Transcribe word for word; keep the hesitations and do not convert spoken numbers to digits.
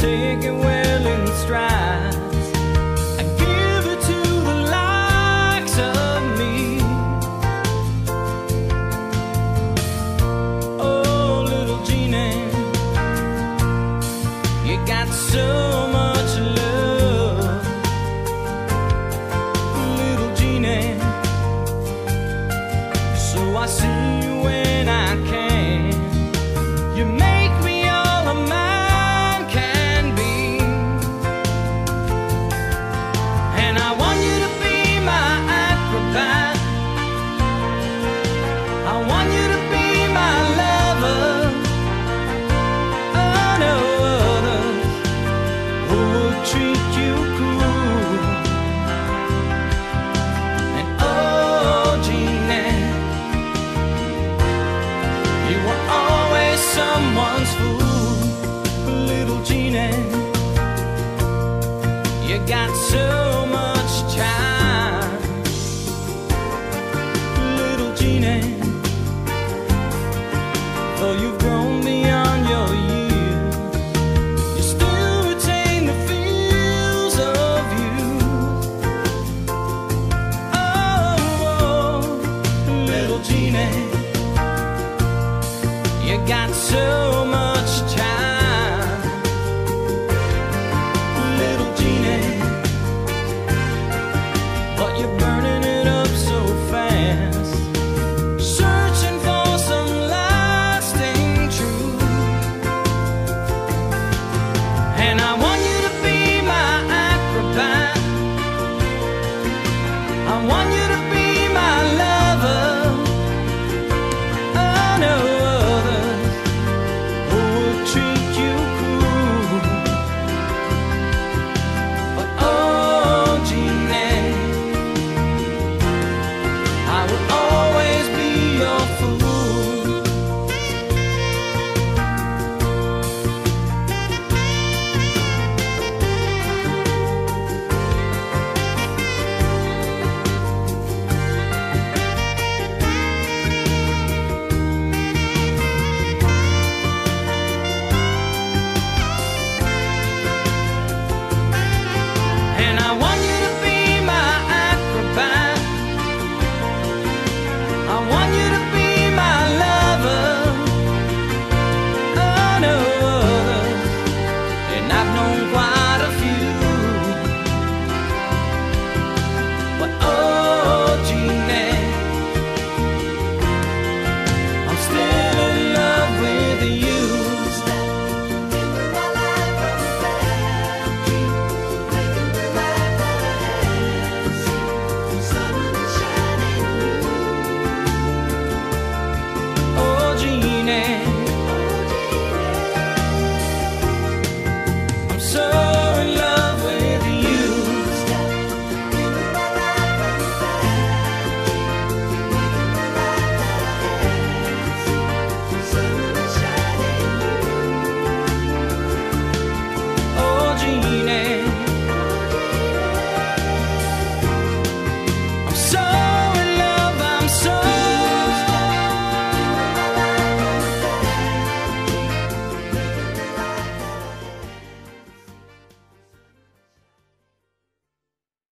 take it well in strides. I give it to the likes of me. Oh, little Jeannie, you got so much love. Little Jeannie, so I see you when I can. You make me all a man can be, and I want you to be my acrobat. I want you to be my lover. Oh, no others who would treat you cool. And oh, Jeannie, you were always someone's fool. Little Jeannie, you got so much charm. Little Jeannie, though you've grown beyond your years, you still retain the feels of youth. Oh, oh, little Jeannie, you got so much time. Little Jeannie, but you're burning it up so fast, searching for some lasting truth. And I want you to be my acrobat. I want you to be my lover. Oh, no others who would treat you cool. But oh, Jeannie, I will always be your fool. And I want you to be my acrobat. I want you to be my lover. Oh, no others, and I've known quite a few. But oh, Jeannie, I'm still in love with you. Oh, Jeannie, I'm so in love with you. Oh, Jeannie, I'm so